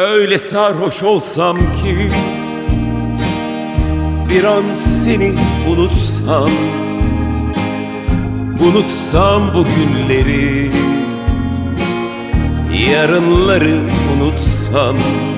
Öyle sarhoş olsam ki bir an seni unutsam, unutsam bu günleri, yarınları unutsam.